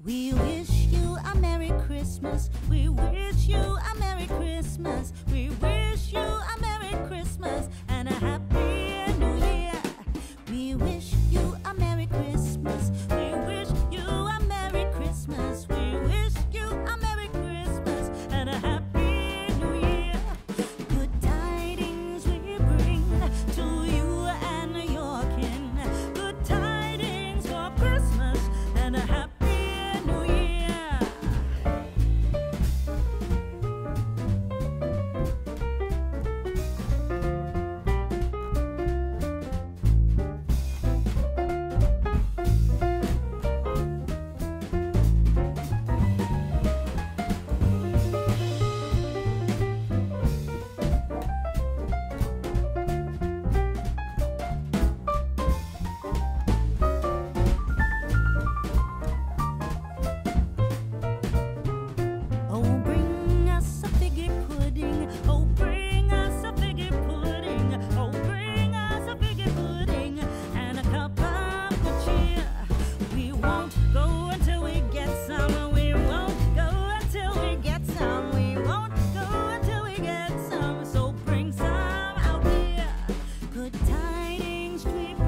We wish you a Merry Christmas. We wish you a Merry Christmas. We wish you a Merry Christmas and a Happy New Year. We wish you a Merry Christmas. We wish you a Merry Christmas. We wish you a Merry Christmas and a Happy New Year. Good tidings we bring to you and your kin. Good tidings for Christmas and a Happy Good tidings we